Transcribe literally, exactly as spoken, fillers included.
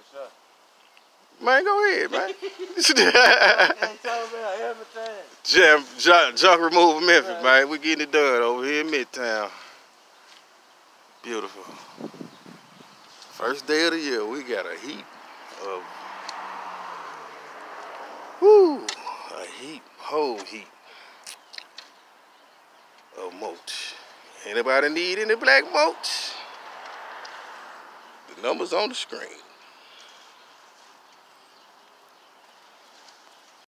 Man, go ahead, man. Everything. Jam, junk, junk removal Memphis, right. Man. We getting it done over here in Midtown. Beautiful. First day of the year, we got a heap of, whoo, a heap, whole heap of mulch. Anybody need any black mulch? The number's on the screen.